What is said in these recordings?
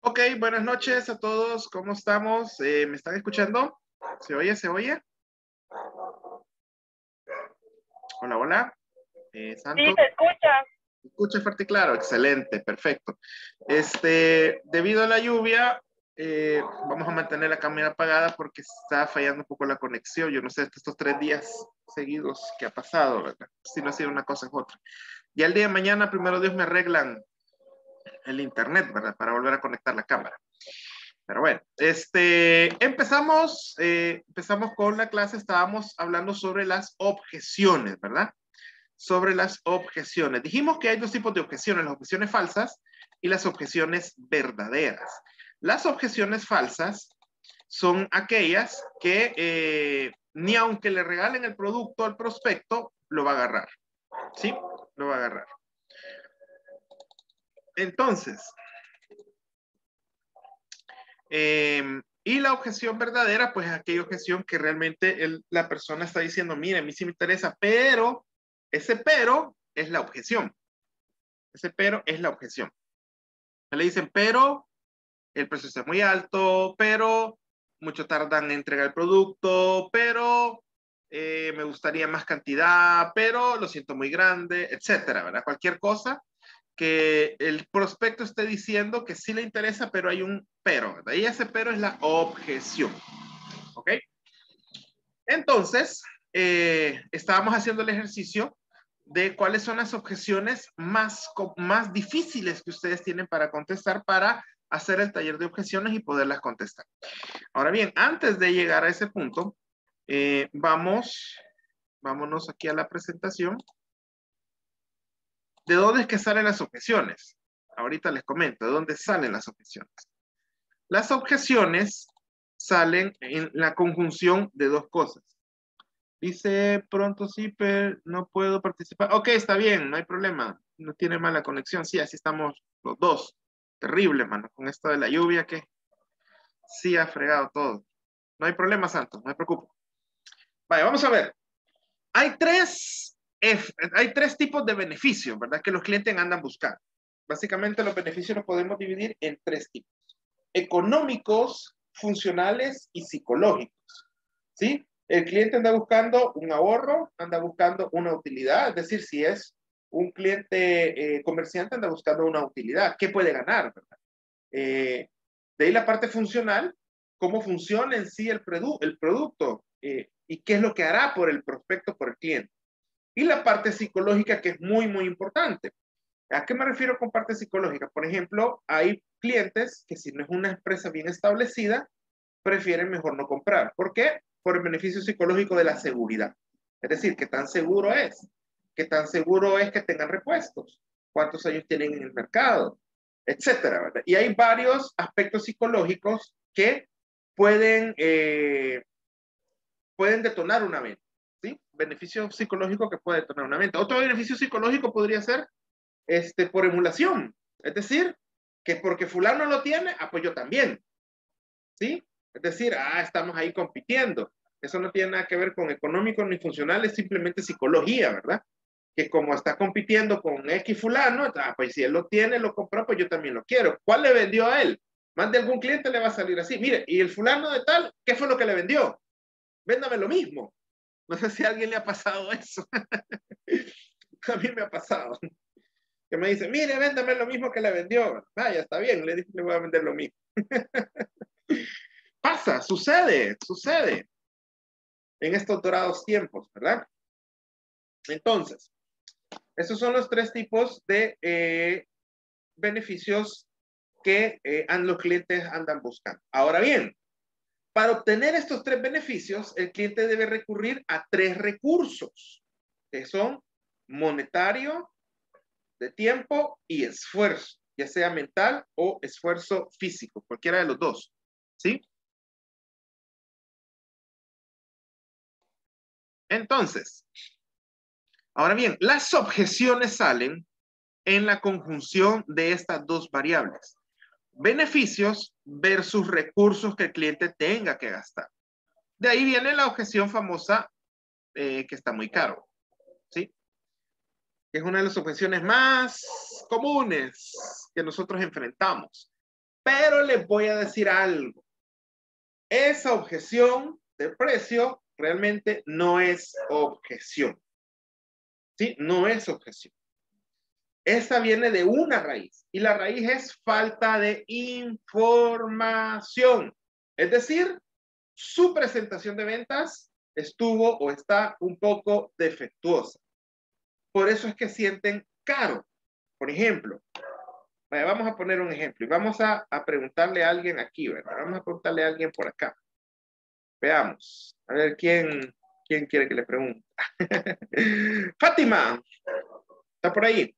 Ok, buenas noches a todos. ¿Cómo estamos? ¿Me están escuchando? ¿Se oye? ¿Se oye? Hola, hola. Sí, Santos. se escucha. Escucha fuerte y claro. Excelente, perfecto. Debido a la lluvia, vamos a mantener la cámara apagada porque está fallando un poco la conexión. Yo no sé estos 3 días seguidos que ha pasado, ¿verdad? Si no ha sido una cosa es otra. Ya el día de mañana, primero Dios, me arreglan el internet, ¿verdad? Para volver a conectar la cámara. Pero bueno, empezamos con la clase, estábamos hablando sobre las objeciones, ¿verdad? Sobre las objeciones. Dijimos que hay dos tipos de objeciones, las objeciones falsas y las objeciones verdaderas. Las objeciones falsas son aquellas que ni aunque le regalen el producto al prospecto, lo va a agarrar, ¿sí? Lo va a agarrar. Entonces, y la objeción verdadera, pues es aquella objeción que realmente la persona está diciendo, mire, a mí sí me interesa, pero ese pero es la objeción. Ese pero es la objeción. Le dicen, pero el precio está muy alto, pero mucho tardan en entregar el producto, pero me gustaría más cantidad, pero lo siento muy grande, etcétera, ¿verdad? Cualquier cosa que el prospecto esté diciendo que sí le interesa, pero hay un pero, ¿verdad? Y ese pero es la objeción, ¿ok? Entonces, estábamos haciendo el ejercicio de cuáles son las objeciones más difíciles que ustedes tienen para contestar para hacer el taller de objeciones y poderlas contestar. Ahora bien, antes de llegar a ese punto, vámonos aquí a la presentación. ¿De dónde es que salen las objeciones? Ahorita les comento, ¿de dónde salen las objeciones? Las objeciones salen en la conjunción de dos cosas. Dice pronto sí, pero no puedo participar. Ok, está bien, no hay problema. No tiene mala conexión. Sí, así estamos los dos. Terrible, mano, con esto de la lluvia que sí ha fregado todo. No hay problema, Santos, no me preocupo. Vale, vamos a ver. Hay tres tipos de beneficios, ¿verdad? Que los clientes andan buscando. Básicamente los beneficios los podemos dividir en tres tipos. Económicos, funcionales y psicológicos. ¿Sí? El cliente anda buscando un ahorro, anda buscando una utilidad, es decir, si es un cliente comerciante, anda buscando una utilidad. ¿Qué puede ganar? ¿Verdad? De ahí la parte funcional, cómo funciona en sí el producto y qué es lo que hará por el prospecto, por el cliente. Y la parte psicológica, que es muy, muy importante. ¿A qué me refiero con parte psicológica? Por ejemplo, hay clientes que si no es una empresa bien establecida, prefieren mejor no comprar. ¿Por qué? Por el beneficio psicológico de la seguridad. Es decir, ¿qué tan seguro es? ¿Qué tan seguro es que tengan repuestos? ¿Cuántos años tienen en el mercado? Etcétera, ¿verdad? Y hay varios aspectos psicológicos que pueden detonar una venta. ¿Sí? Beneficio psicológico que puede detonar una venta. Otro beneficio psicológico podría ser por emulación. Es decir, que porque fulano lo tiene, pues yo también. ¿Sí? Es decir, estamos ahí compitiendo. Eso no tiene nada que ver con económico ni funcional, es simplemente psicología, ¿verdad? Que como está compitiendo con X fulano, pues si él lo tiene, lo compró, pues yo también lo quiero. ¿Cuál le vendió a él? Más de algún cliente le va a salir así. Mire, y el fulano de tal, ¿qué fue lo que le vendió? Véndame lo mismo. No sé si a alguien le ha pasado eso. A mí me ha pasado. Que me dice, mire, véndame lo mismo que le vendió. Vaya, está bien, le dije, le voy a vender lo mismo. Pasa, sucede en estos dorados tiempos, ¿verdad? Entonces, esos son los tres tipos de beneficios que los clientes andan buscando. Ahora bien, para obtener estos tres beneficios, el cliente debe recurrir a tres recursos, que son monetario, de tiempo y esfuerzo, ya sea mental o esfuerzo físico, cualquiera de los dos, ¿sí? Entonces, ahora bien, las objeciones salen en la conjunción de estas dos variables. Beneficios versus recursos que el cliente tenga que gastar. De ahí viene la objeción famosa que está muy caro, ¿sí? Que es una de las objeciones más comunes que nosotros enfrentamos. Pero les voy a decir algo. Esa objeción de precio realmente no es objeción. ¿Sí? No es objeción. Esa viene de una raíz y la raíz es falta de información. Es decir, su presentación de ventas estuvo o está un poco defectuosa. Por eso es que sienten caro. Por ejemplo, vamos a poner un ejemplo y vamos a preguntarle a alguien aquí, ¿verdad? Vamos a preguntarle a alguien por acá. Veamos. A ver, ¿quién quiere que le pregunte? Fátima, ¿está por ahí?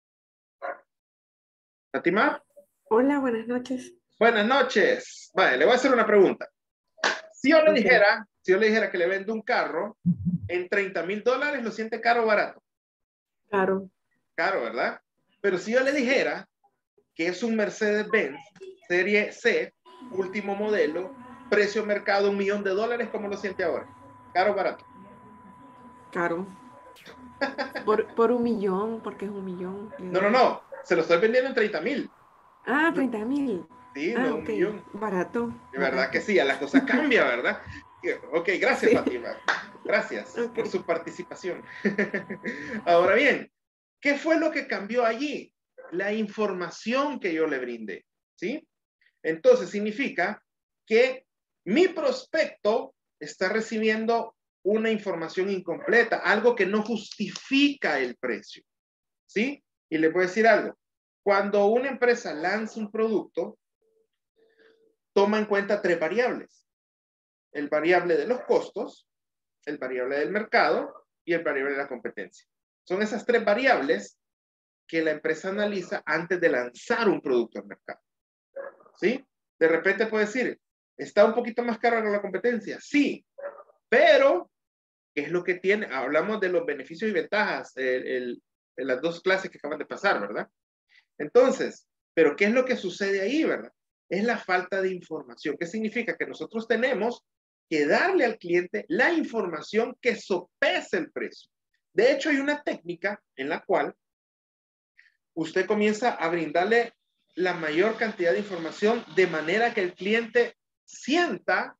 Fátima. Hola, buenas noches. Buenas noches. Vale, le voy a hacer una pregunta. Si yo le Ok, dijera que le vendo un carro en $30,000, ¿lo siente caro o barato? claro, Caro, ¿verdad? Pero si yo le dijera que es un Mercedes-Benz Serie C, último modelo, precio mercado $1,000,000, ¿cómo lo siente ahora? ¿Caro o barato? caro. Por 1 millón, porque es 1 millón, le No, no, doy. no. Se lo estoy vendiendo en 30,000. Ah, No, 30.000. sí, no Ah, un ok, millón. barato, De verdad que barato. sí, a la cosa cambia, ¿verdad? Ok, gracias, Sí, Fátima. Gracias ok. por su participación. Ahora bien, ¿qué fue lo que cambió allí? La información que yo le brindé, ¿sí? Entonces significa que mi prospecto está recibiendo una información incompleta, algo que no justifica el precio, ¿sí? Y le voy a decir algo. Cuando una empresa lanza un producto, toma en cuenta tres variables. El variable de los costos, el variable del mercado y el variable de la competencia. Son esas tres variables que la empresa analiza antes de lanzar un producto al mercado. ¿Sí? De repente puede decir, ¿está un poquito más caro que la competencia? Sí, pero ¿qué es lo que tiene? Hablamos de los beneficios y ventajas, las dos clases que acaban de pasar, ¿verdad? Entonces, ¿pero qué es lo que sucede ahí, verdad? Es la falta de información. ¿Qué significa? Que nosotros tenemos que darle al cliente la información que sopese el precio. De hecho, hay una técnica en la cual usted comienza a brindarle la mayor cantidad de información de manera que el cliente sienta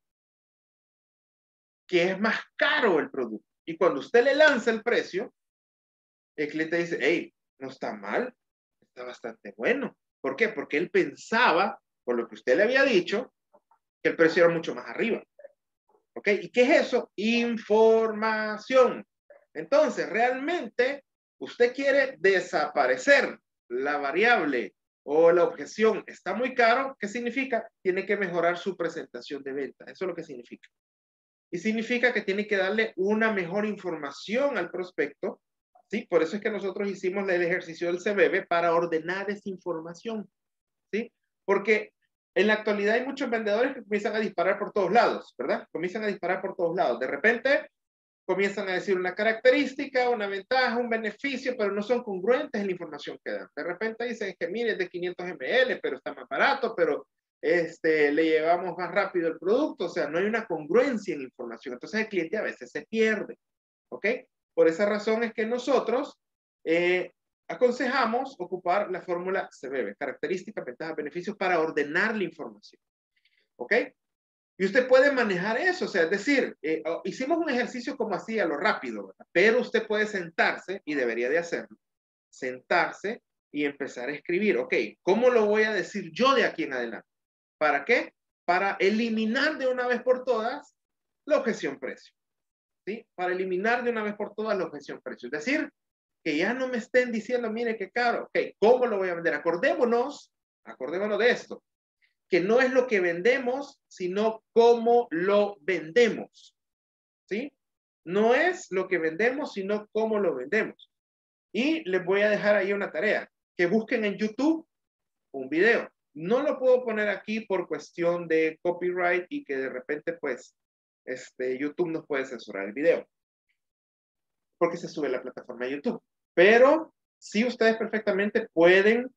que es más caro el producto. Y cuando usted le lanza el precio, el cliente dice, hey, no está mal, está bastante bueno. ¿Por qué? Porque él pensaba, por lo que usted le había dicho, que el precio era mucho más arriba. ¿Ok? ¿Y qué es eso? Información. Entonces, realmente, usted quiere desaparecer la variable o la objeción, está muy caro. ¿Qué significa? Tiene que mejorar su presentación de venta. Eso es lo que significa. Y significa que tiene que darle una mejor información al prospecto. ¿Sí? Por eso es que nosotros hicimos el ejercicio del CBB para ordenar esa información. ¿Sí? Porque en la actualidad hay muchos vendedores que comienzan a disparar por todos lados, ¿verdad? Comienzan a disparar por todos lados. De repente comienzan a decir una característica, una ventaja, un beneficio, pero no son congruentes en la información que dan. De repente dicen que mire, es de 500 ml, pero está más barato, pero le llevamos más rápido el producto. O sea, no hay una congruencia en la información. Entonces el cliente a veces se pierde. ¿Ok? Por esa razón es que nosotros aconsejamos ocupar la fórmula CBB, características, ventajas, beneficios, para ordenar la información. ¿Ok? Y usted puede manejar eso, o sea, es decir, hicimos un ejercicio como así a lo rápido, ¿verdad? Pero usted puede sentarse, y debería de hacerlo, sentarse y empezar a escribir, ok, ¿cómo lo voy a decir yo de aquí en adelante? ¿Para qué? Para eliminar de una vez por todas la objeción precio, ¿sí? Para eliminar de una vez por todas la objeción precio. Es decir, que ya no me estén diciendo, mire qué caro, ok, ¿cómo lo voy a vender? Acordémonos de esto, que no es lo que vendemos, sino cómo lo vendemos, ¿sí? No es lo que vendemos, sino cómo lo vendemos. Y les voy a dejar ahí una tarea, que busquen en YouTube un video. No lo puedo poner aquí por cuestión de copyright y que de repente, pues, YouTube nos puede censurar el video, porque se sube a la plataforma de YouTube. Pero sí, ustedes perfectamente pueden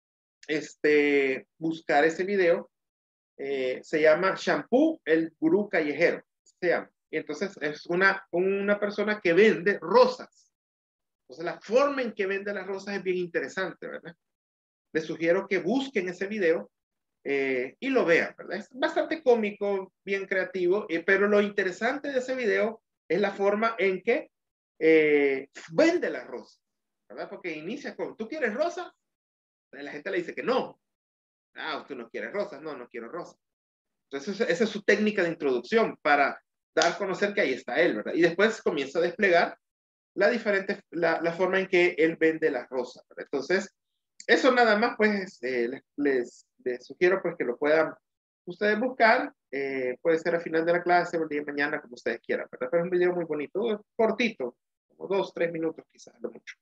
buscar ese video. Se llama Shampoo, el gurú callejero. Se llama. Y entonces es una persona que vende rosas. Entonces la forma en que vende las rosas es bien interesante, ¿verdad? Les sugiero que busquen ese video y lo vean, ¿verdad? Es bastante cómico, bien creativo, pero lo interesante de ese video es la forma en que vende la rosa, ¿verdad? Porque inicia con, ¿tú quieres rosa? La gente le dice que no. Ah, usted no quiere rosas. No, no quiero rosas. Entonces, esa es su técnica de introducción para dar a conocer que ahí está él, ¿verdad? Y después comienza a desplegar la forma en que él vende las rosas, ¿verdad? Entonces, eso nada más, pues, les sugiero pues que lo puedan ustedes buscar. Puede ser al final de la clase o el día de mañana, como ustedes quieran, ¿verdad? Pero es un video muy bonito, cortito, como 2, 3 minutos quizás, no mucho.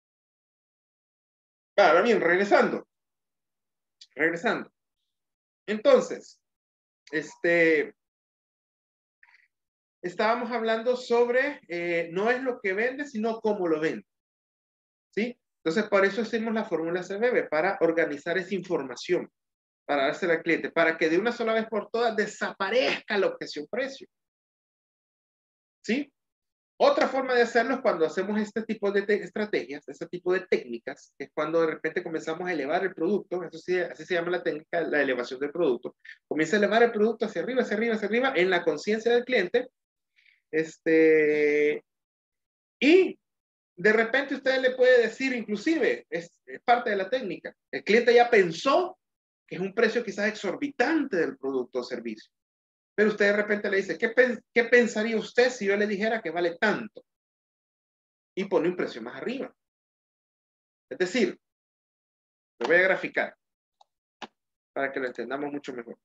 Ahora bien, regresando. Entonces, estábamos hablando sobre, no es lo que vende, sino cómo lo vende, ¿sí? Entonces, por eso hacemos la fórmula CBB, para organizar esa información, para dársela al cliente, para que de una sola vez por todas desaparezca la objeción precio, ¿sí? Otra forma de hacerlo es cuando hacemos este tipo de estrategias, este tipo de técnicas, es cuando de repente comenzamos a elevar el producto, eso sí, así se llama la técnica, la elevación del producto. Comienza a elevar el producto hacia arriba, hacia arriba, hacia arriba, en la conciencia del cliente, y de repente usted le puede decir, inclusive, es parte de la técnica, el cliente ya pensó que es un precio quizás exorbitante del producto o servicio, pero usted de repente le dice, ¿qué pensaría usted si yo le dijera que vale tanto? Y pone un precio más arriba. Es decir, lo voy a graficar para que lo entendamos mucho mejor.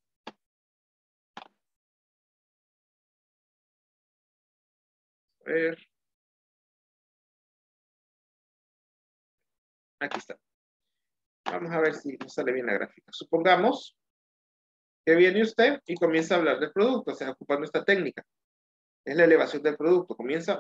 A ver. Aquí está. Vamos a ver si nos sale bien la gráfica. Supongamos que viene usted y comienza a hablar del producto, o sea, ocupando esta técnica. Es la elevación del producto. Comienza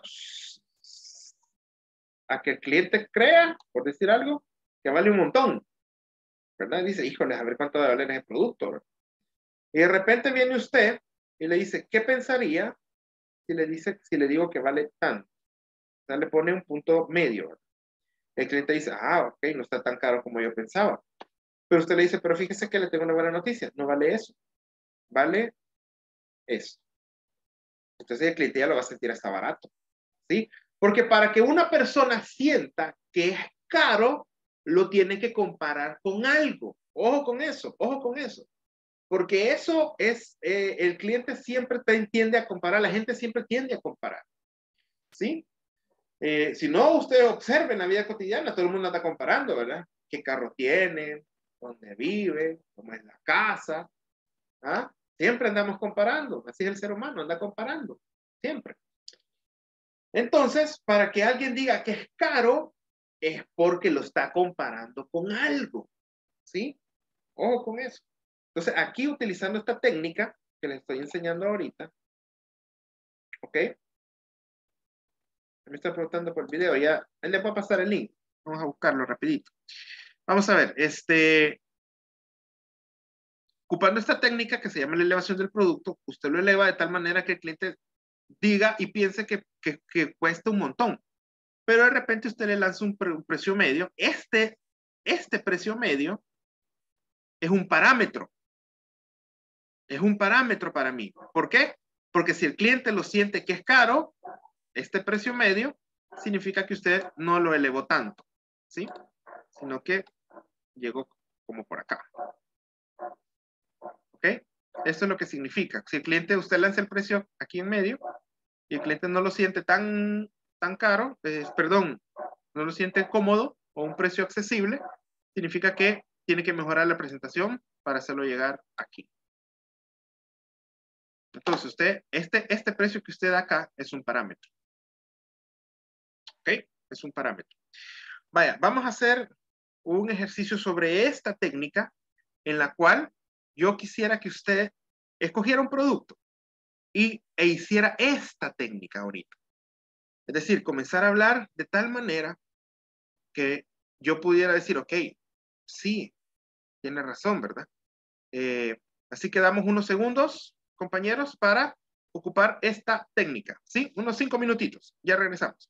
a que el cliente crea, por decir algo, que vale un montón, ¿verdad? Dice, híjole, a ver cuánto va a valer ese producto, ¿verdad? Y de repente viene usted y le dice, ¿qué pensaría si le digo que vale tanto? O sea, le pone un punto medio, ¿verdad? El cliente dice, ah, ok, no está tan caro como yo pensaba. Pero usted le dice, pero fíjese que le tengo una buena noticia, no vale eso, vale eso. Entonces el cliente ya lo va a sentir hasta barato, ¿sí? Porque para que una persona sienta que es caro, lo tiene que comparar con algo. Ojo con eso, ojo con eso. Porque eso es, el cliente siempre tiende a comparar, la gente siempre tiende a comparar, ¿sí? Si no, usted observe en la vida cotidiana, todo el mundo anda comparando, ¿verdad? ¿Qué carro tiene? ¿Dónde vive? ¿Cómo es la casa? ¿Ah? Siempre andamos comparando, así es el ser humano, anda comparando, siempre. Entonces, para que alguien diga que es caro, es porque lo está comparando con algo, ¿sí? Ojo con eso. Entonces, aquí utilizando esta técnica que les estoy enseñando ahorita, ¿ok? Me está preguntando por el video, ya, él le va a pasar el link. Vamos a buscarlo rapidito. Vamos a ver, ocupando esta técnica que se llama la elevación del producto, usted lo eleva de tal manera que el cliente diga y piense que cuesta un montón. Pero de repente usted le lanza un precio medio. Este precio medio es un parámetro. Es un parámetro para mí. ¿Por qué? Porque si el cliente lo siente que es caro, este precio medio significa que usted no lo elevó tanto, ¿sí? Sino que llegó como por acá. ¿Ok? Esto es lo que significa. Si el cliente, usted lanza el precio aquí en medio y el cliente no lo siente tan caro, perdón, no lo siente cómodo o un precio accesible, significa que tiene que mejorar la presentación para hacerlo llegar aquí. Entonces, usted, este precio que usted da acá es un parámetro. ¿Ok? Es un parámetro. Vaya, vamos a hacer un ejercicio sobre esta técnica en la cual yo quisiera que usted escogiera un producto e hiciera esta técnica ahorita. Es decir, comenzar a hablar de tal manera que yo pudiera decir, ok, sí, tiene razón, ¿verdad? Así que damos unos segundos, compañeros, para ocupar esta técnica, ¿sí? Unos 5 minutitos. Ya regresamos.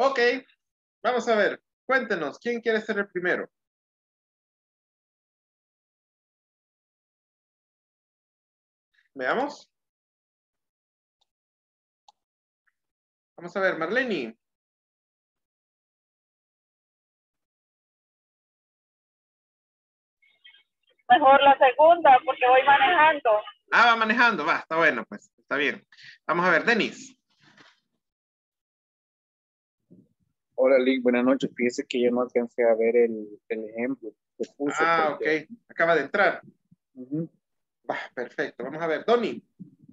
Ok, vamos a ver. Cuéntenos, ¿quién quiere ser el primero? Veamos. Vamos a ver, Marlene. Mejor la segunda porque voy manejando. Ah, va manejando, va, está bueno, pues, está bien. Vamos a ver, Denis. Hola, Lick, buenas noches. Fíjese que yo no alcancé a ver el ejemplo que puso. Ah, ok, acaba de entrar. Ujú. Va, perfecto, vamos a ver, Tony.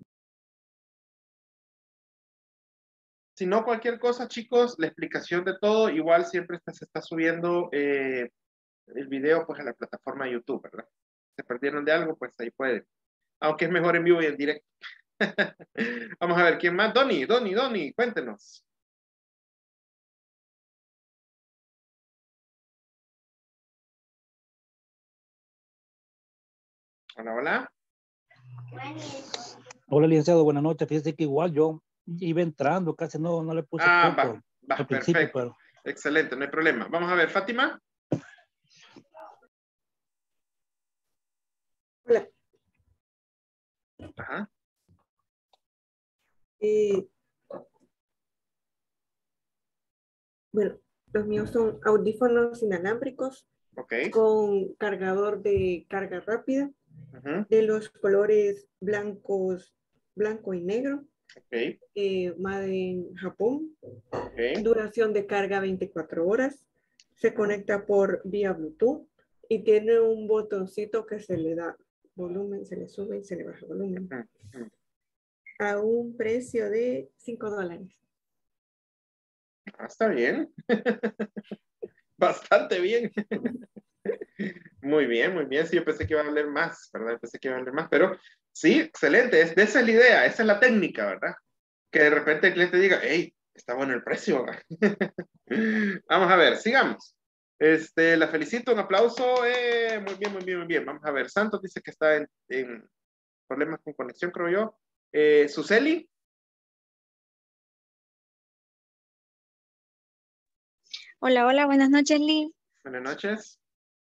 Si no, cualquier cosa, chicos, la explicación de todo, igual siempre se está subiendo el video pues a la plataforma de YouTube, ¿verdad? Se perdieron de algo, pues ahí pueden. Aunque es mejor en vivo y en directo. Vamos a ver, ¿quién más? Donny, cuéntenos. Hola, hola. Hola, licenciado, buenas noches. Fíjese que igual yo iba entrando, casi no le puse Ah, punto va, al principio, perfecto. pero Excelente, no hay problema. Vamos a ver, Fátima. Hola. Ajá, Eh, bueno, los míos son audífonos inalámbricos ok. con cargador de carga rápida Ujú, de los colores blancos, blanco y negro, ok, made en Japón, ok. duración de carga 24 horas, se conecta por vía Bluetooth y tiene un botoncito que se le da volumen, se le sube y se le baja volumen, Ujú, ujú. a un precio de $5. Ah, está bien. Bastante bien. Muy bien, muy bien. Sí, yo pensé que iba a valer más, ¿verdad? Yo pensé que iba a valer más, pero sí, excelente. Esa es la idea, esa es la técnica, ¿verdad? Que de repente el cliente diga, hey, está bueno el precio. Vamos a ver, sigamos. La felicito, un aplauso. Muy bien, muy bien, muy bien. Vamos a ver, Santos dice que está en problemas con conexión, creo yo. Suseli, Hola, hola, buenas noches, Lee. buenas noches.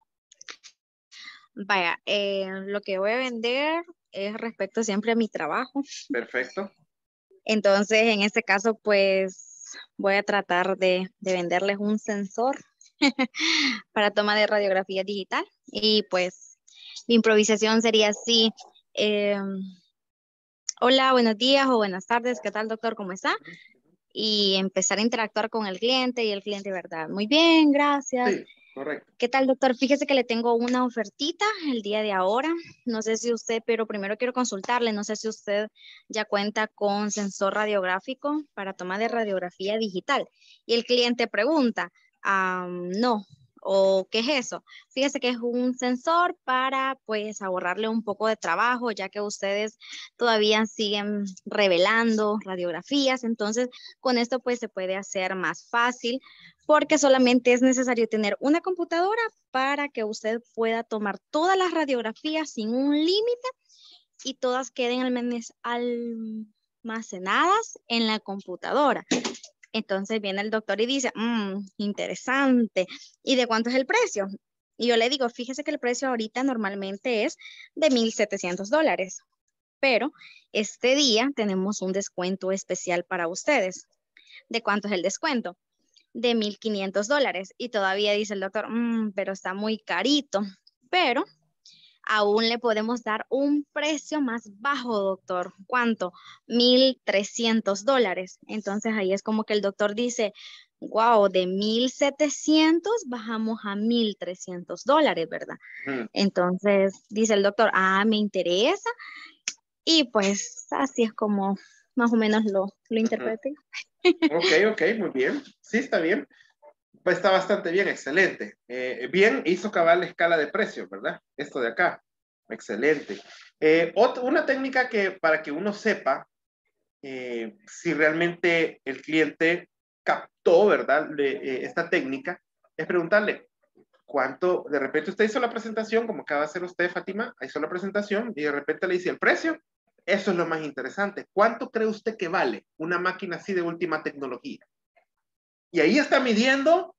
Vaya, lo que voy a vender es respecto siempre a mi trabajo. Perfecto. Entonces, en este caso, pues voy a tratar de venderles un sensor para toma de radiografía digital. Y pues mi improvisación sería así. eh, Hola, buenos días o buenas tardes. ¿Qué tal, doctor? ¿Cómo está? Y empezar a interactuar con el cliente y el cliente, ¿verdad? Muy bien, gracias. Sí, correcto. ¿Qué tal, doctor? Fíjese que le tengo una ofertita el día de ahora. No sé si usted, pero primero quiero consultarle, no sé si usted ya cuenta con sensor radiográfico para toma de radiografía digital. Y el cliente pregunta, no, ¿o qué es eso? Fíjese que es un sensor para, pues, ahorrarle un poco de trabajo, ya que ustedes todavía siguen revelando radiografías. Entonces, con esto, pues, se puede hacer más fácil porque solamente es necesario tener una computadora para que usted pueda tomar todas las radiografías sin un límite y todas queden almacenadas en la computadora. Entonces viene el doctor y dice, interesante. ¿Y de cuánto es el precio? Y yo le digo, fíjese que el precio ahorita normalmente es de $1,700, pero este día tenemos un descuento especial para ustedes. ¿De cuánto es el descuento? De $1,500. Y todavía dice el doctor, pero está muy carito. Pero aún le podemos dar un precio más bajo, doctor. ¿Cuánto? $1,300. Entonces ahí es como que el doctor dice, wow, de 1,700 bajamos a $1,300, ¿verdad? Ujú. Entonces dice el doctor, me interesa. Y pues así es como más o menos lo Ujú. interpreté. Ok, ok, muy bien. Sí, está bien. Pues está bastante bien, excelente. Bien, hizo cabal la escala de precios, ¿verdad? Esto de acá. Excelente. Una técnica que para que uno sepa si realmente el cliente captó, ¿verdad? Esta técnica, es preguntarle cuánto, de repente usted hizo la presentación, como acaba de hacer usted, Fátima, hizo la presentación y de repente le dice el precio. Eso es lo más interesante. ¿Cuánto cree usted que vale una máquina así de última tecnología? Y ahí está midiendo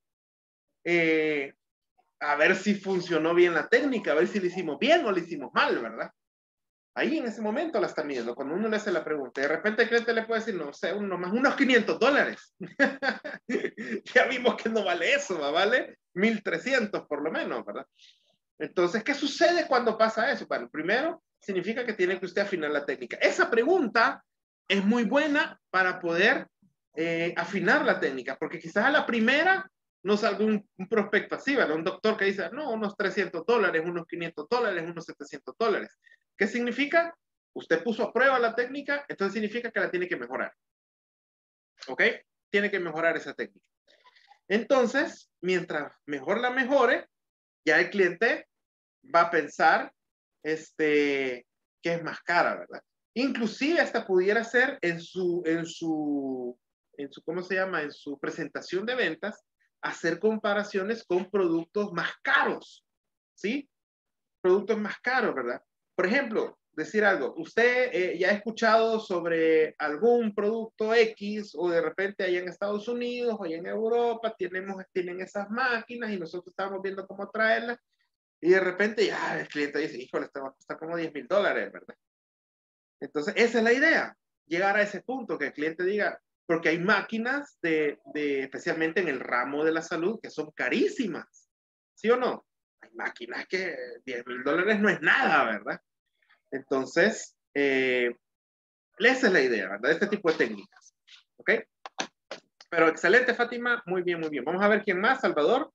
a ver si funcionó bien la técnica, a ver si le hicimos bien o le hicimos mal, ¿verdad? Ahí en ese momento la está midiendo, cuando uno le hace la pregunta. De repente el cliente le puede decir, no sé, unos $500. Ya vimos que no vale eso, ¿va? Vale 1,300 por lo menos, ¿verdad? Entonces, ¿qué sucede cuando pasa eso? Bueno, primero, significa que tiene que usted afinar la técnica. Esa pregunta es muy buena para poder afinar la técnica, porque quizás a la primera no salga un prospecto así, ¿verdad? Un doctor que dice, no, unos $300, unos $500, unos $700. ¿Qué significa? Usted puso a prueba la técnica, entonces significa que la tiene que mejorar. ¿Ok? Tiene que mejorar esa técnica. Entonces, mientras mejor la mejore, ya el cliente va a pensar que es más cara, ¿verdad? Inclusive hasta pudiera ser en su, ¿cómo se llama? En su presentación de ventas, hacer comparaciones con productos más caros, ¿sí? Productos más caros, ¿verdad? Por ejemplo, decir algo, usted ya ha escuchado sobre algún producto X o de repente allá en Estados Unidos o allá en Europa tienen esas máquinas y nosotros estamos viendo cómo traerlas y de repente ya el cliente dice, híjole, esto va a costar como $10,000, ¿verdad? Entonces, esa es la idea, llegar a ese punto que el cliente diga, porque hay máquinas especialmente en el ramo de la salud que son carísimas, ¿sí o no? Hay máquinas que $10,000 no es nada, ¿verdad? Entonces, esa es la idea, ¿verdad? Este tipo de técnicas, ¿ok? Pero excelente, Fátima, muy bien, muy bien. Vamos a ver quién más, Salvador.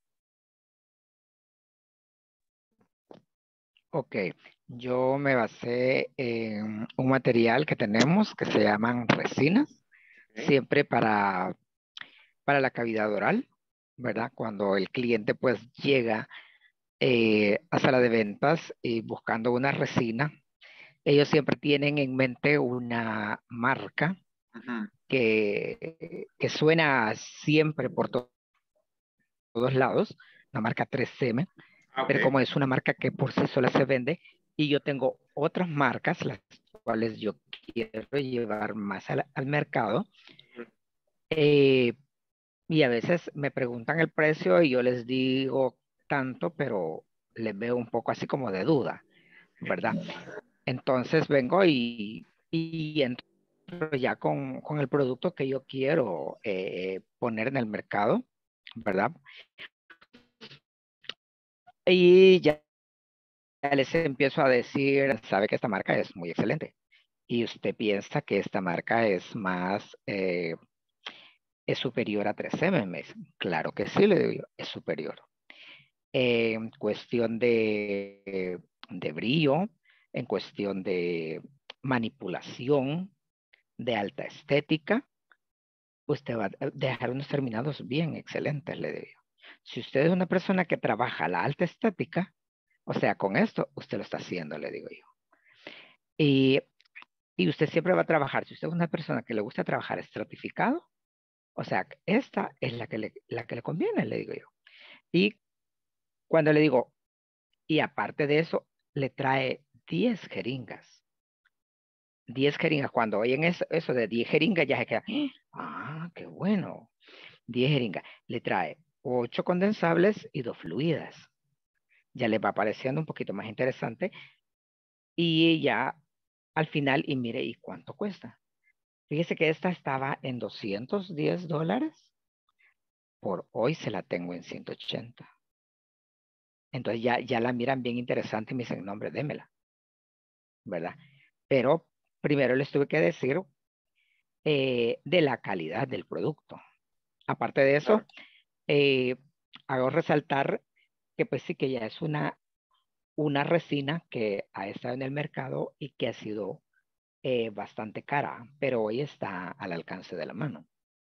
Ok, yo me basé en un material que tenemos que se llaman resinas, siempre para la cavidad oral, ¿verdad? Cuando el cliente pues llega a sala de ventas y buscando una resina, ellos siempre tienen en mente una marca que suena siempre por todos lados, la marca 3M, pero como es una marca que por sí sola se vende y yo tengo otras marcas, las cuales yo quiero llevar más al mercado, y a veces me preguntan el precio y yo les digo tanto, pero les veo un poco así como de duda, ¿verdad? Entonces vengo y entro ya con el producto que yo quiero poner en el mercado, ¿verdad? Y ya les empiezo a decir, sabe que esta marca es muy excelente. Y usted piensa que esta marca es más, es superior a 3M. Me dicen, claro que sí, le digo yo, es superior. En cuestión de brillo, en cuestión de manipulación, de alta estética, usted va a dejar unos terminados bien excelentes, le digo. Si usted es una persona que trabaja la alta estética, o sea, con esto, usted lo está haciendo, le digo yo. Y usted siempre va a trabajar, si usted es una persona que le gusta trabajar estratificado, o sea, esta es la que le conviene, le digo yo. Y cuando le digo, y aparte de eso, le trae 10 jeringas. 10 jeringas, cuando oyen eso de 10 jeringas, ya se queda, qué bueno. 10 jeringas. Le trae 8 condensables y 2 fluidas. Ya le va pareciendo un poquito más interesante. Y ya al final, y mire, ¿y cuánto cuesta? Fíjese que esta estaba en $210. Por hoy se la tengo en 180. Entonces ya la miran bien interesante y me dicen, no, hombre, démela. ¿Verdad? Pero primero les tuve que decir de la calidad del producto. Aparte de eso, hago resaltar que pues sí que ya es una resina que ha estado en el mercado y que ha sido bastante cara, pero hoy está al alcance de la mano.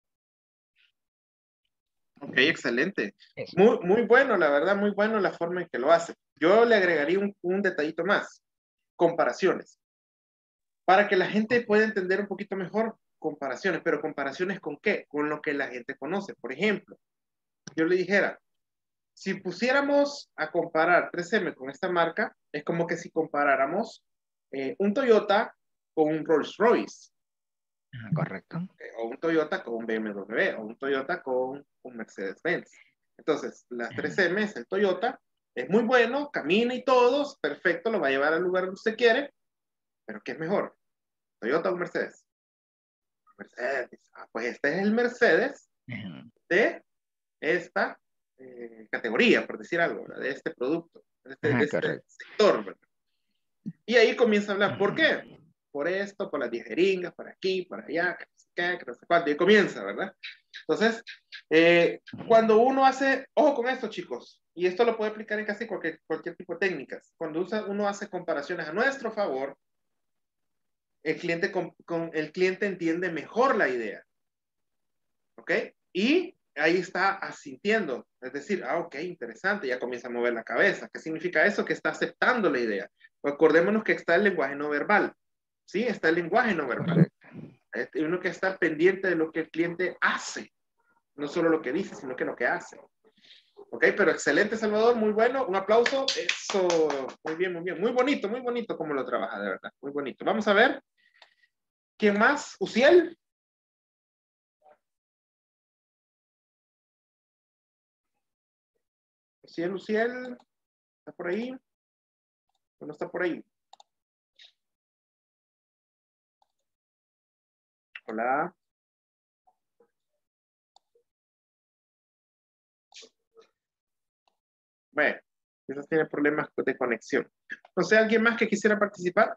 Ok, excelente. Eso. Muy, muy bueno, la verdad, muy bueno la forma en que lo hace. Yo le agregaría un detallito más, comparaciones, para que la gente pueda entender un poquito mejor comparaciones, pero comparaciones con qué, con lo que la gente conoce. Por ejemplo, yo le dijera, si pusiéramos a comparar 3M con esta marca, es como que si comparáramos un Toyota con un Rolls Royce. Correcto. O un Toyota con un BMW, o un Toyota con un Mercedes-Benz. Entonces, las 3M es el Toyota, es muy bueno, camina y todo, perfecto, lo va a llevar al lugar donde usted quiere, pero ¿qué es mejor? ¿Toyota o Mercedes? Mercedes. Ah, pues este es el Mercedes de esta categoría, por decir algo, ¿verdad? De este producto, de este sector, ¿verdad? Y ahí comienza a hablar, ¿por qué? Por esto, por las dijeringas, por aquí, por allá, que no sé qué, que no sé cuánto, y comienza, ¿verdad? Entonces, cuando uno hace, ojo con esto, chicos, y esto lo puede aplicar en casi cualquier tipo de técnicas, cuando uno hace comparaciones a nuestro favor, el cliente entiende mejor la idea, ¿ok? Y ahí está asintiendo, es decir, ok, interesante, ya comienza a mover la cabeza. ¿Qué significa eso? Que está aceptando la idea. Acordémonos que está el lenguaje no verbal, ¿sí? Está el lenguaje no verbal. Uno que está pendiente de lo que el cliente hace, no solo lo que dice, sino que lo que hace. Ok, pero excelente, Salvador, muy bueno, un aplauso, eso, muy bien, muy bonito cómo lo trabaja, de verdad, muy bonito. Vamos a ver, ¿quién más? ¿Uciel? Uciel, ¿está por ahí? ¿O no está por ahí? Hola. Bueno, quizás tiene problemas de conexión. No sé, ¿alguien más que quisiera participar?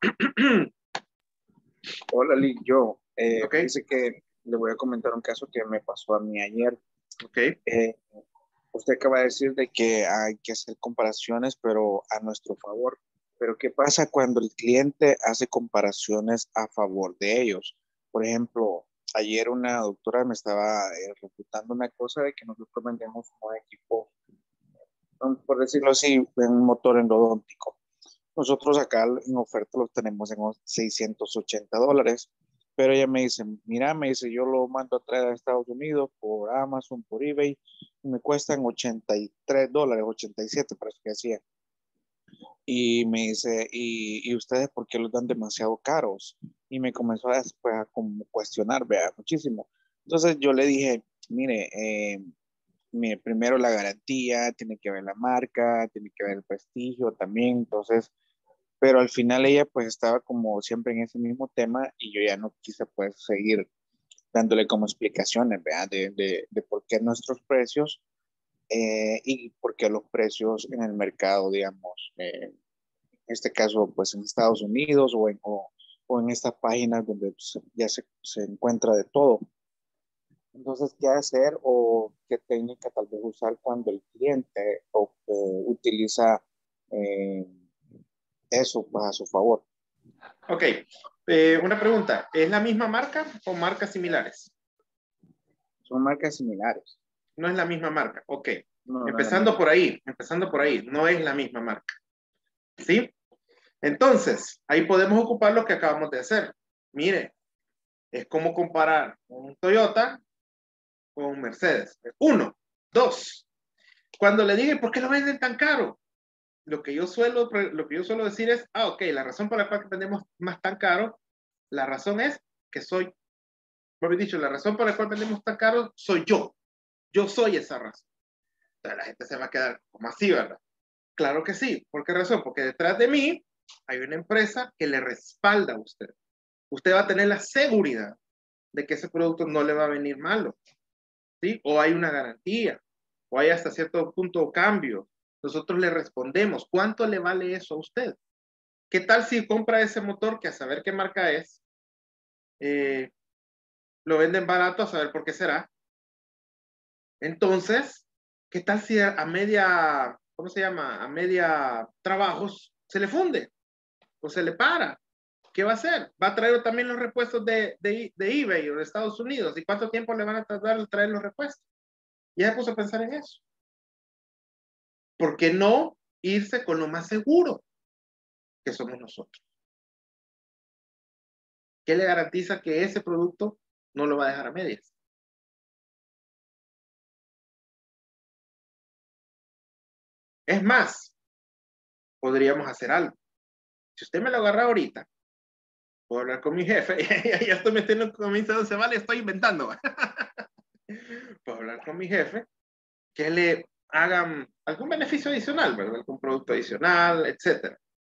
Hola, Lick, yo. Ok. Dice que le voy a comentar un caso que me pasó a mí ayer. Ok. Usted acaba de decir de que hay que hacer comparaciones, pero a nuestro favor. Pero ¿qué pasa cuando el cliente hace comparaciones a favor de ellos? Por ejemplo, ayer una doctora me estaba refutando una cosa de que nosotros vendemos un equipo, por decirlo así, un motor endodóntico. Nosotros acá en oferta los tenemos en $680, pero ella me dice, mira, me dice, yo lo mando a traer a Estados Unidos por Amazon, por eBay, y me cuestan $83, 87 parece que decía. Y me dice, ¿y ustedes por qué los dan demasiado caros? Y me comenzó después a como cuestionar, vea, muchísimo. Entonces yo le dije, mire, primero la garantía, tiene que ver la marca, tiene que ver el prestigio también, entonces pero al final ella pues estaba como siempre en ese mismo tema y yo ya no quise pues seguir dándole como explicaciones, ¿verdad? De por qué nuestros precios y por qué los precios en el mercado, digamos, en este caso pues en Estados Unidos o en estas páginas donde pues, ya se encuentra de todo. Entonces, ¿qué hacer o qué técnica tal vez usar cuando el cliente utiliza eh, eso pues, a su favor? Ok. Una pregunta. ¿Es la misma marca o marcas similares? Son marcas similares. No es la misma marca. Ok. No, no es la Empezando misma. por ahí. No es la misma marca. ¿Sí? Entonces, ahí podemos ocupar lo que acabamos de hacer. Mire, es como comparar un Toyota con un Mercedes. Uno. Dos. Cuando le digan, ¿por qué lo venden tan caro? Lo que yo suelo decir es, ok, la razón por la cual vendemos más tan caro, la razón es que como he dicho, la razón por la cual vendemos tan caro soy yo. Yo soy esa razón. Entonces la gente se va a quedar como así, ¿verdad? Claro que sí. ¿Por qué razón? Porque detrás de mí hay una empresa que le respalda a usted. Usted va a tener la seguridad de que ese producto no le va a venir malo, ¿sí? O hay una garantía, o hay hasta cierto punto cambio. Nosotros le respondemos, ¿cuánto le vale eso a usted? ¿Qué tal si compra ese motor que a saber qué marca es, lo venden barato a saber por qué será? Entonces, ¿qué tal si a media, ¿cómo se llama? A media trabajos se le funde o se le para? ¿Qué va a hacer? ¿Va a traer también los repuestos de eBay o de Estados Unidos? ¿Y cuánto tiempo le van a tardar en traer los repuestos? Ya se puso a pensar en eso. ¿Por qué no irse con lo más seguro que somos nosotros? ¿Qué le garantiza que ese producto no lo va a dejar a medias? Es más, podríamos hacer algo. Si usted me lo agarra ahorita, Puedo hablar con mi jefe. Ya estoy metiendo con mi se vale, estoy inventando. Puedo hablar con mi jefe que le hagan algún beneficio adicional, ¿verdad? Algún producto adicional, etc.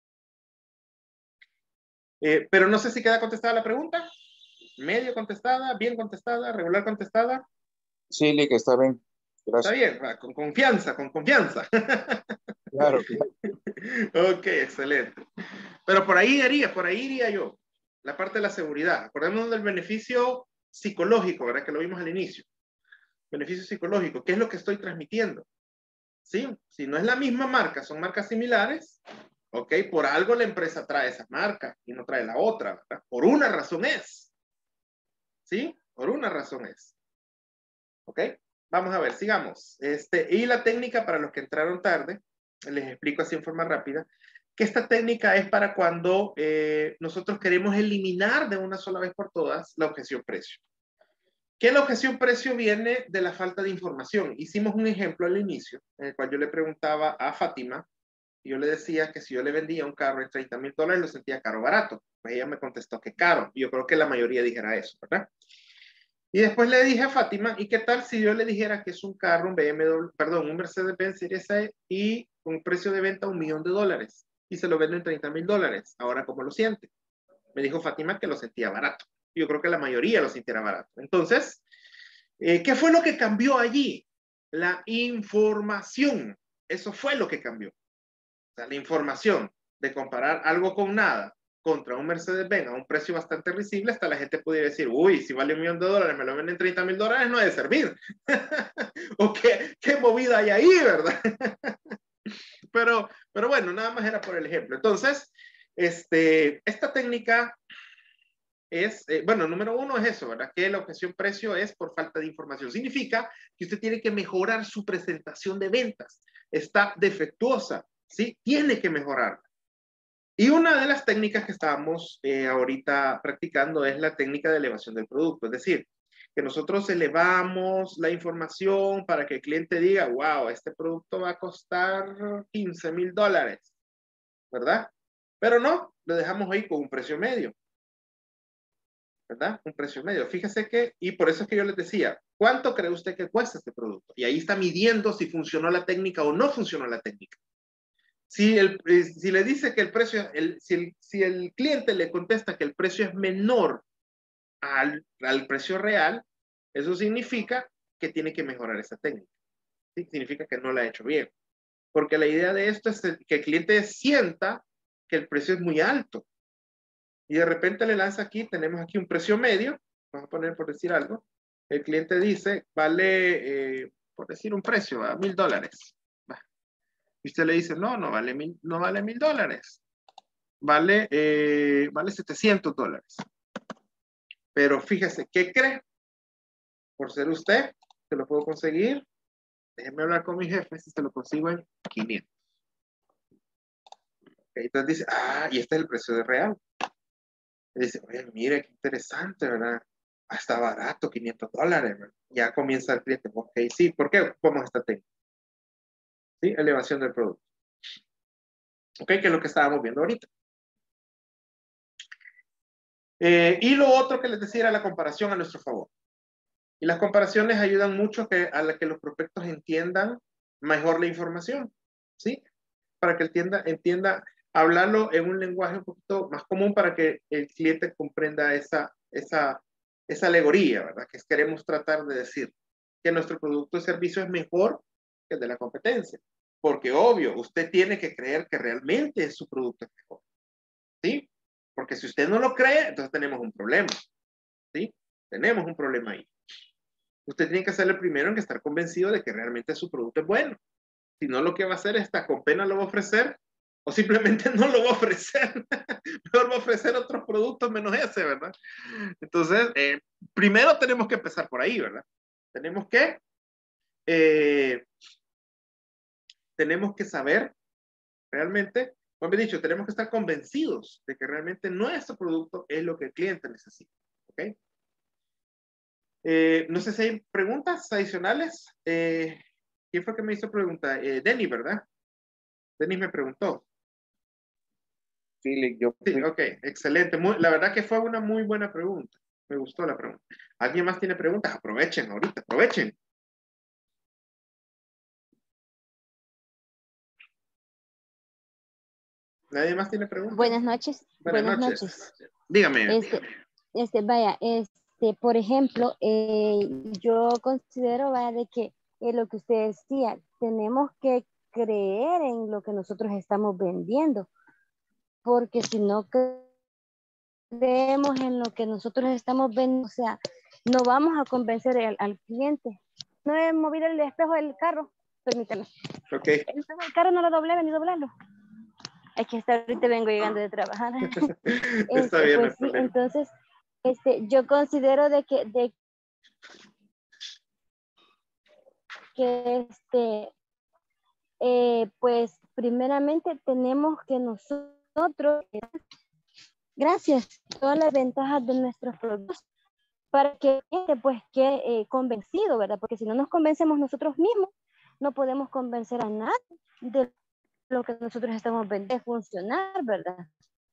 Pero no sé si queda contestada la pregunta. Medio contestada, bien contestada, regular contestada. Sí, Lick, está bien. Está Gracias. bien, va, con confianza, con confianza. Claro, claro. Ok, excelente. Pero por ahí iría yo. La parte de la seguridad. Acordémonos del beneficio psicológico, ¿verdad? Que lo vimos al inicio. Beneficio psicológico. ¿Qué es lo que estoy transmitiendo? ¿Sí? Si no es la misma marca, son marcas similares, ok, por algo la empresa trae esa marca y no trae la otra, ¿verdad? Por una razón es. ¿Sí? Por una razón es. ¿Ok? Vamos a ver, sigamos. Y la técnica para los que entraron tarde, les explico así en forma rápida, que esta técnica es para cuando nosotros queremos eliminar de una sola vez por todas la objeción precio. ¿Qué la objeción precio viene de la falta de información? Hicimos un ejemplo al inicio, en el cual yo le preguntaba a Fátima, y yo le decía que si yo le vendía un carro en $30,000, lo sentía caro o barato. Pues ella me contestó que caro. Y yo creo que la mayoría dijera eso, ¿verdad? Y después le dije a Fátima, ¿y qué tal si yo le dijera que es un carro, un BMW, perdón, un Mercedes-Benz Series E y un precio de venta $1,000,000 y se lo vendo en $30,000? Ahora, ¿cómo lo siente? Me dijo Fátima que lo sentía barato. Yo creo que la mayoría lo sintiera barato. Entonces, ¿qué fue lo que cambió allí? La información. Eso fue lo que cambió. O sea, la información de comparar algo con nada contra un Mercedes-Benz a un precio bastante risible, hasta la gente pudiera decir, uy, si vale $1,000,000, me lo venden $30,000, no ha de servir. O qué movida hay ahí, ¿verdad? pero bueno, nada más era por el ejemplo. Entonces, esta técnica es, bueno, número uno es eso, ¿verdad? Que la objeción precio es por falta de información. Significa que usted tiene que mejorar su presentación de ventas. Está defectuosa, ¿sí? Tiene que mejorarla. Y una de las técnicas que estábamos ahorita practicando es la técnica de elevación del producto. Es decir, que nosotros elevamos la información para que el cliente diga, wow, este producto va a costar $15,000, ¿verdad? Pero no, lo dejamos ahí con un precio medio, ¿verdad? Un precio medio. Fíjese que, y por eso es que yo les decía, ¿cuánto cree usted que cuesta este producto? Y ahí está midiendo si funcionó la técnica o no funcionó la técnica. Si le dice que el precio, si el cliente le contesta que el precio es menor al precio real, eso significa que tiene que mejorar esa técnica. ¿Sí? Significa que no la ha hecho bien. Porque la idea de esto es que el cliente sienta que el precio es muy alto. Y de repente le lanza aquí, tenemos aquí un precio medio, vamos a poner por decir algo. El cliente dice, vale, por decir un precio, a $1,000. Y usted le dice, no, no vale $1,000. Vale $700. Pero fíjese, ¿qué cree? Por ser usted, se lo puedo conseguir. Déjeme hablar con mi jefe si se lo consigo en 500. Entonces dice, y este es el precio de real. Y dice, oye, mire, qué interesante, ¿verdad? Está barato, $500, ¿verdad? Ya comienza el cliente, ok, sí, ¿por qué ocupamos esta técnica? ¿Sí? Elevación del producto. Ok, que es lo que estábamos viendo ahorita. Y lo otro que les decía era la comparación a nuestro favor. Y las comparaciones ayudan mucho a que los prospectos entiendan mejor la información, ¿sí? Para que entienda hablarlo en un lenguaje un poquito más común para que el cliente comprenda esa alegoría, ¿verdad? Que queremos tratar de decir que nuestro producto o servicio es mejor que el de la competencia. Porque obvio, usted tiene que creer que realmente su producto es mejor, ¿sí? Porque si usted no lo cree, entonces tenemos un problema, ¿sí? Tenemos un problema ahí. Usted tiene que ser el primero en estar convencido de que realmente su producto es bueno. Si no, lo que va a hacer es, con pena lo va a ofrecer, o simplemente no lo va a ofrecer. Mejor va a ofrecer otros productos menos ese, ¿verdad? Entonces, primero tenemos que empezar por ahí, ¿verdad? Tenemos que saber realmente, como he dicho, tenemos que estar convencidos de que realmente nuestro producto es lo que el cliente necesita, ¿ok? No sé si hay preguntas adicionales. ¿Quién fue que me hizo pregunta? Denny, ¿verdad? Denny me preguntó. Philip, yo Sí, fui- ok, excelente. La verdad que fue una muy buena pregunta. Me gustó la pregunta. ¿Alguien más tiene preguntas? Aprovechen ahorita, aprovechen. ¿Nadie más tiene preguntas? Buenas noches. Buenas noches. Dígame. Vaya, por ejemplo, yo considero, vaya, de que lo que usted decía, tenemos que creer en lo que nosotros estamos vendiendo, porque si no creemos en lo que nosotros estamos vendiendo, o sea, no vamos a convencer al cliente. No he movido el espejo del carro, permítame. Ok. El espejo del carro no lo doblé, vení a doblarlo. Es que hasta ahorita vengo llegando de trabajar. Está bien, no hay Pues sí, problema. entonces, yo considero de que pues primeramente tenemos que nosotros, gracias, todas las ventajas de nuestros productos para que pues quede convencido, ¿verdad? Porque si no nos convencemos nosotros mismos, no podemos convencer a nadie de lo que nosotros estamos vendiendo, de funcionar, ¿verdad?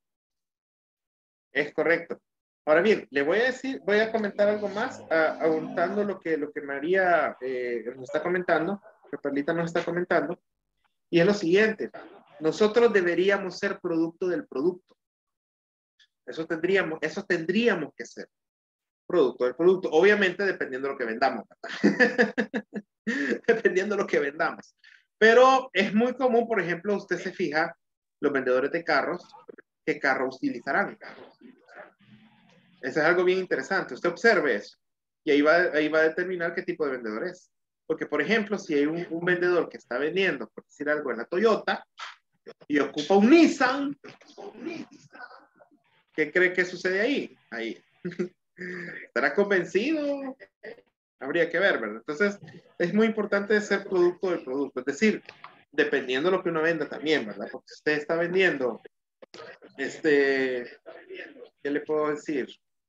Es correcto. Ahora bien, le voy a decir, voy a comentar algo más, apuntando lo que María nos está comentando, que Perlita nos está comentando, y es lo siguiente: nosotros deberíamos ser producto del producto. Eso tendríamos que ser producto del producto, obviamente dependiendo de lo que vendamos, ¿verdad? Dependiendo de lo que vendamos. Pero es muy común, por ejemplo, usted se fija, los vendedores de carros, ¿qué carros utilizarán? Eso es algo bien interesante. Usted observe eso. Y ahí va a determinar qué tipo de vendedor es. Porque, por ejemplo, si hay un vendedor que está vendiendo, por decir algo, en la Toyota, y ocupa un Nissan, ¿qué cree que sucede ahí? Ahí. ¿Estará convencido? Habría que ver, ¿verdad? Entonces, es muy importante ser producto del producto. Es decir, dependiendo de lo que uno venda también, ¿verdad? Porque si usted está vendiendo, ¿qué le puedo decir?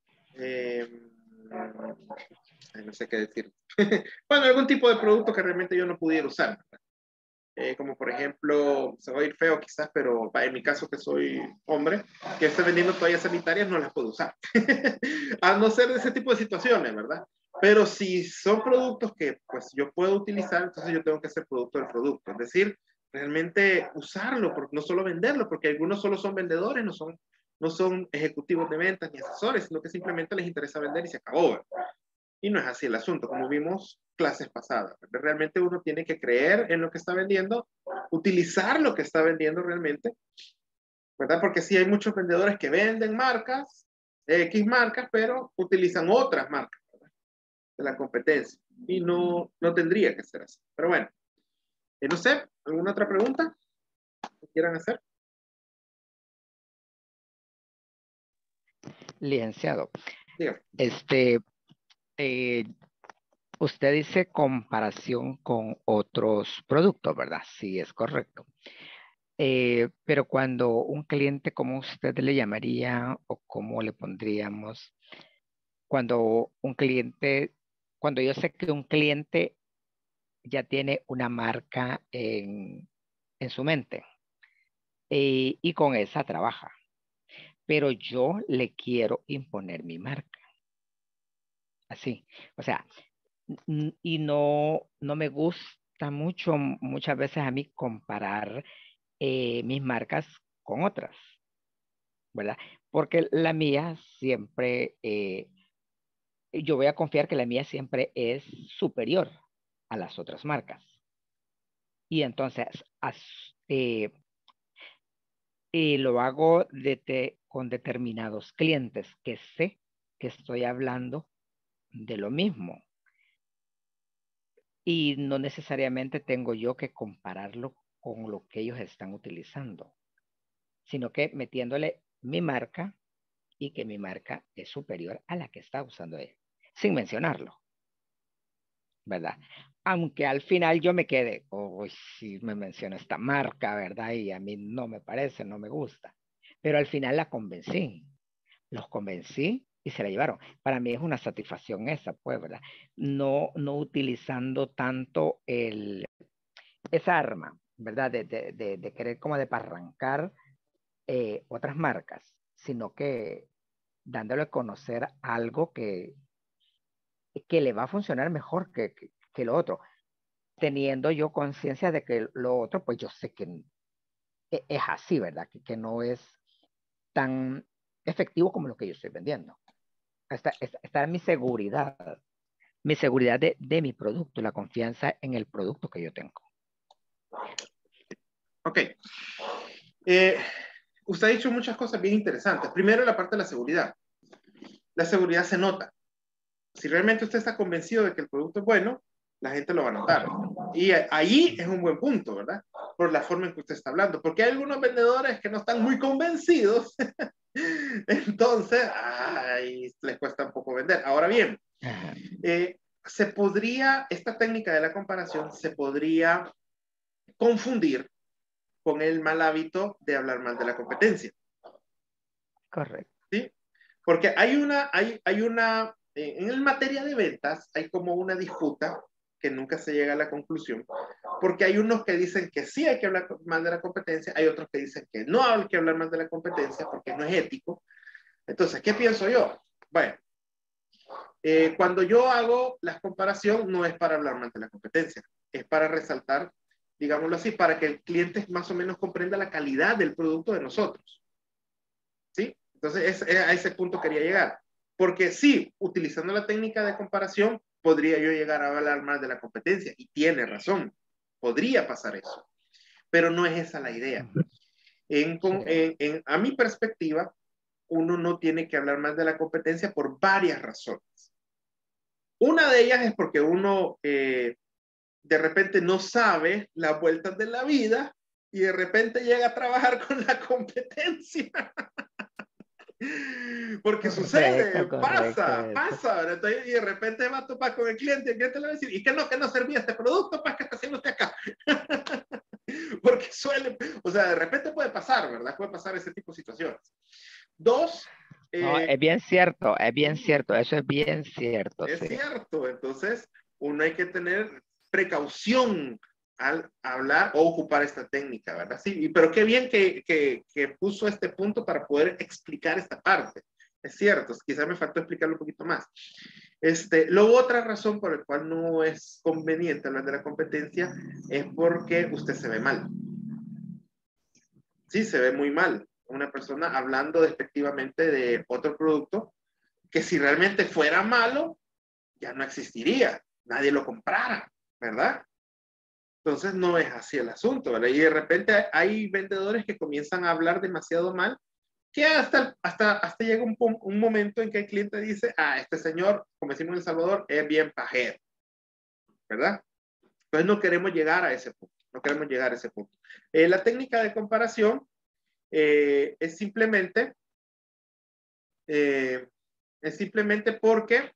No sé qué decir. Bueno, algún tipo de producto que realmente yo no pudiera usar. Como por ejemplo, se va a ir feo quizás, pero en mi caso que soy hombre, que esté vendiendo toallas sanitarias, no las puedo usar. A no ser de ese tipo de situaciones, ¿verdad? Pero si son productos que pues yo puedo utilizar, entonces yo tengo que ser producto del producto. Es decir, realmente usarlo, no solo venderlo, porque algunos solo son vendedores, no son ejecutivos de ventas ni asesores, sino que simplemente les interesa vender y se acabó, ¿verdad? Y no es así el asunto, como vimos clases pasadas. Realmente uno tiene que creer en lo que está vendiendo, utilizar lo que está vendiendo realmente, ¿verdad? Porque sí hay muchos vendedores que venden marcas, X marcas, pero utilizan otras marcas, ¿verdad?, de la competencia. Y no tendría que ser así. Pero bueno, no sé, ¿alguna otra pregunta que quieran hacer? Licenciado, Dígame. usted dice comparación con otros productos, ¿verdad? Sí, es correcto. Pero cuando un cliente, ¿cómo usted le llamaría o cómo le pondríamos? Cuando yo sé que un cliente ya tiene una marca en su mente y con esa trabaja, pero yo le quiero imponer mi marca. Así, o sea, y no me gusta muchas veces a mí comparar mis marcas con otras, ¿verdad? Porque la mía siempre, yo voy a confiar que la mía siempre es superior a las otras marcas. Y entonces, lo hago con determinados clientes que sé que estoy hablando de lo mismo. Y no necesariamente tengo yo que compararlo con lo que ellos están utilizando, sino que metiéndole mi marca y que mi marca es superior a la que está usando él, sin mencionarlo, ¿verdad? Aunque al final yo me quede, si me menciona esta marca, ¿verdad? Y a mí no me parece, no me gusta. Pero al final los convencí y se la llevaron. Para mí es una satisfacción esa, pues, ¿verdad? No utilizando tanto esa arma, ¿verdad? De querer como de arrancar otras marcas, sino que dándole a conocer algo que le va a funcionar mejor que lo otro, teniendo yo conciencia de que lo otro, pues yo sé que es así, ¿verdad? Que no es tan efectivo como lo que yo estoy vendiendo. Está mi seguridad de mi producto, la confianza en el producto que yo tengo. Ok. Usted ha dicho muchas cosas bien interesantes. Primero, la parte de la seguridad. La seguridad se nota. Si realmente usted está convencido de que el producto es bueno, la gente lo va a notar. Y ahí es un buen punto, ¿verdad? Por la forma en que usted está hablando. Porque hay algunos vendedores que no están muy convencidos. Entonces, les cuesta un poco vender. Ahora bien, esta técnica de la comparación se podría confundir con el mal hábito de hablar mal de la competencia. Correcto. ¿Sí? Porque en materia de ventas, hay como una disputa que nunca se llega a la conclusión, porque hay unos que dicen que sí hay que hablar mal de la competencia, hay otros que dicen que no hay que hablar mal de la competencia porque no es ético. Entonces, ¿qué pienso yo? Bueno, cuando yo hago la comparación, no es para hablar mal de la competencia, es para resaltar, digámoslo así, para que el cliente más o menos comprenda la calidad del producto de nosotros. ¿Sí? Entonces, a ese punto quería llegar. Porque sí, utilizando la técnica de comparación, podría yo llegar a hablar mal de la competencia. Y tiene razón. Podría pasar eso. Pero no es esa la idea. A mi perspectiva, uno no tiene que hablar mal de la competencia por varias razones. Una de ellas es porque uno de repente no sabe las vueltas de la vida y de repente llega a trabajar con la competencia. Porque sucede, pasa, ¿verdad? Entonces, y de repente va a topar con el cliente le va a decir, ¿y qué no servía este producto? Pues, ¿qué está haciendo usted acá? Porque o sea, de repente puede pasar, ¿verdad? Puede pasar ese tipo de situaciones. Dos. No, es bien cierto, eso es bien cierto. Es sí. cierto, entonces uno hay que tener precaución al hablar o ocupar esta técnica, ¿verdad? Sí, pero qué bien que puso este punto para poder explicar esta parte. Es cierto, quizás me faltó explicarlo un poquito más. Luego, otra razón por la cual no es conveniente hablar de la competencia es porque usted se ve mal. Sí, se ve muy mal. Una persona hablando despectivamente de otro producto que si realmente fuera malo, ya no existiría. Nadie lo comprara, ¿verdad? Entonces no es así el asunto, ¿verdad? Y de repente hay vendedores que comienzan a hablar demasiado mal, que hasta llega un momento en que el cliente dice, este señor, como decimos en El Salvador, es bien pajero, ¿verdad? Entonces no queremos llegar a ese punto, la técnica de comparación es simplemente porque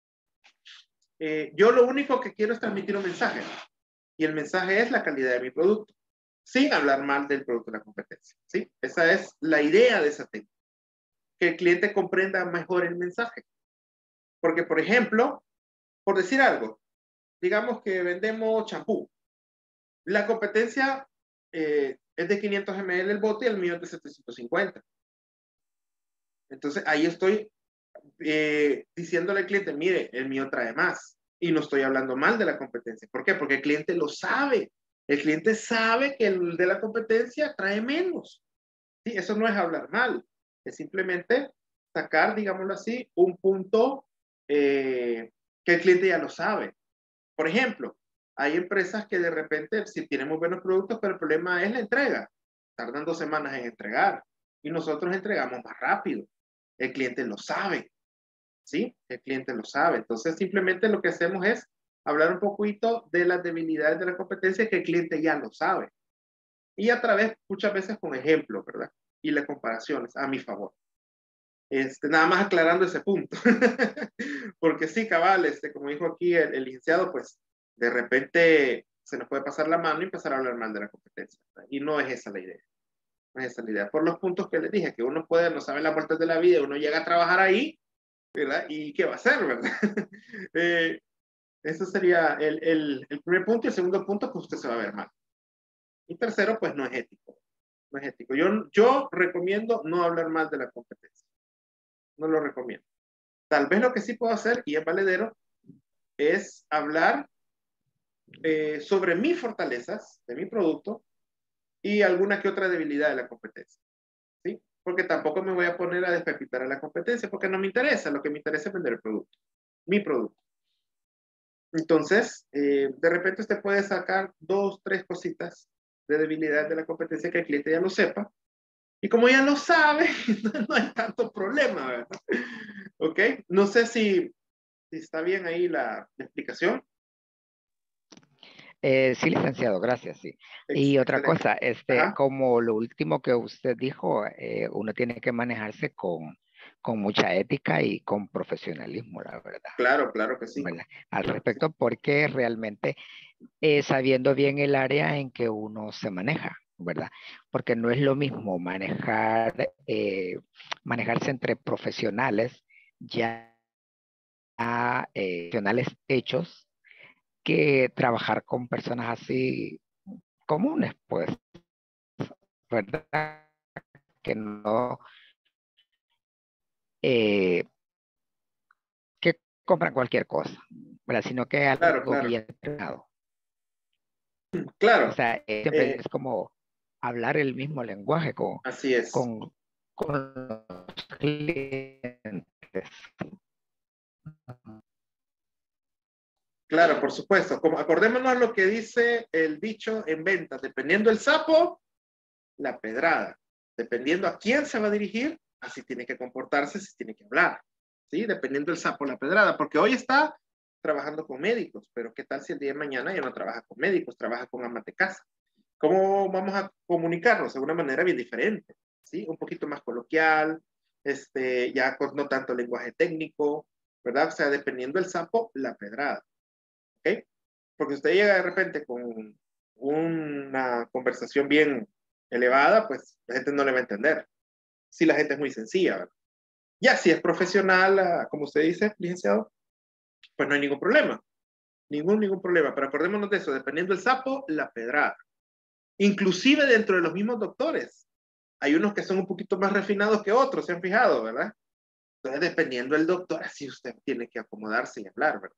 yo lo único que quiero es transmitir un mensaje. Y el mensaje es la calidad de mi producto, sin hablar mal del producto de la competencia. ¿Sí? Esa es la idea de esa técnica. Que el cliente comprenda mejor el mensaje. Porque, por ejemplo, por decir algo, digamos que vendemos champú. La competencia es de 500 ml el bote y el mío es de 750. Entonces, ahí estoy diciéndole al cliente, mire, el mío trae más. Y no estoy hablando mal de la competencia. ¿Por qué? Porque el cliente lo sabe. El cliente sabe que el de la competencia trae menos. ¿Sí? Eso no es hablar mal. Es simplemente sacar, digámoslo así, un punto que el cliente ya lo sabe. Por ejemplo, hay empresas que de repente sí tienen muy buenos productos, pero el problema es la entrega. Tardan 2 semanas en entregar y nosotros entregamos más rápido. El cliente lo sabe. ¿Sí? El cliente lo sabe. Entonces, simplemente lo que hacemos es hablar un poquito de las debilidades de la competencia que el cliente ya lo sabe. Y a través, muchas veces con ejemplos, ¿verdad? Y las comparaciones a mi favor. Nada más aclarando ese punto. Porque sí, cabal, como dijo aquí el licenciado, pues de repente se nos puede pasar la mano y empezar a hablar mal de la competencia, ¿verdad? Y no es esa la idea. No es esa la idea. Por los puntos que les dije, que uno no sabe las vueltas de la vida, uno llega a trabajar ahí, ¿verdad? ¿Y qué va a hacer, verdad? Eso sería el primer punto. Y el segundo punto, pues usted se va a ver mal. Y tercero, pues no es ético. No es ético. Yo recomiendo no hablar mal de la competencia. No lo recomiendo. Tal vez lo que sí puedo hacer, y es valedero, es hablar sobre mis fortalezas de mi producto y alguna que otra debilidad de la competencia. ¿Sí? Porque tampoco me voy a poner a despepitar a la competencia porque no me interesa. Lo que me interesa es vender el producto. Mi producto. Entonces, de repente usted puede sacar 2, 3 cositas de debilidad de la competencia que el cliente ya lo sepa. Y como ya lo sabe, no hay tanto problema, ¿verdad? ¿Ok? No sé si está bien ahí la explicación. Sí, licenciado, gracias, sí. Y otra Excelente. cosa, Ajá. como lo último que usted dijo, uno tiene que manejarse con mucha ética y con profesionalismo, la verdad. Claro, claro que sí. ¿Verdad? Al respecto, porque realmente sabiendo bien el área en que uno se maneja, ¿verdad? Porque no es lo mismo manejarse entre profesionales ya profesionales hechos que trabajar con personas así comunes, pues, ¿verdad? Que no, eh, que compran cualquier cosa, ¿verdad? Sino que Claro, algo claro. bien entrenado. Claro. O sea, siempre es como hablar el mismo lenguaje Así es. con los clientes. Claro, por supuesto. Como, acordémonos lo que dice el dicho en ventas. Dependiendo el sapo, la pedrada. Dependiendo a quién se va a dirigir, así tiene que comportarse, así tiene que hablar. ¿Sí? Dependiendo el sapo, la pedrada. Porque hoy está trabajando con médicos, pero ¿qué tal si el día de mañana ya no trabaja con médicos, trabaja con amas de casa? ¿Cómo vamos a comunicarnos? De una manera bien diferente, ¿sí? Un poquito más coloquial, ya con no tanto lenguaje técnico, ¿verdad? O sea, dependiendo del sapo, la pedrada. ¿Ok? Porque usted llega de repente con una conversación bien elevada, pues la gente no le va a entender. Si la gente es muy sencilla, ¿verdad? Ya si es profesional, como usted dice, licenciado, pues no hay ningún problema. Ningún problema. Pero acordémonos de eso, dependiendo del sapo, la pedrada. Inclusive dentro de los mismos doctores. Hay unos que son un poquito más refinados que otros, se han fijado, ¿verdad? Entonces, dependiendo del doctor, así usted tiene que acomodarse y hablar, ¿verdad?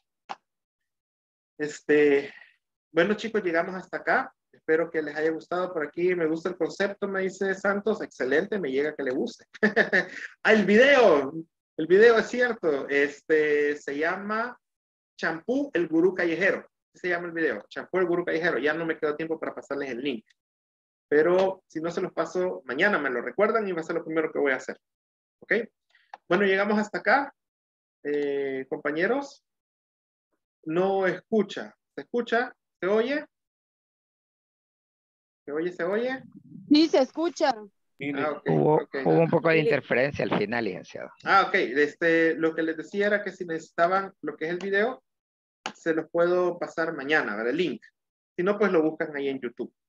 Bueno, chicos, llegamos hasta acá. Espero que les haya gustado por aquí. Me gusta el concepto, me dice Santos. Excelente, me llega que le guste. El video. El video es cierto. Se llama Champú el Gurú Callejero. Se llama el video. Champú el Gurú Callejero. Ya no me quedó tiempo para pasarles el link. Pero si no se los paso, mañana me lo recuerdan y va a ser lo primero que voy a hacer. ¿Ok? Bueno, llegamos hasta acá. Compañeros, no escucha. ¿Se escucha? ¿Se oye? ¿Se oye? ¿Se oye? Sí, se escucha. Ah, ok. Hubo un poco de interferencia al final, licenciado. Ah, ok. Lo que les decía era que si necesitaban lo que es el video, se los puedo pasar mañana, ¿verdad? El link. Si no, pues lo buscan ahí en YouTube.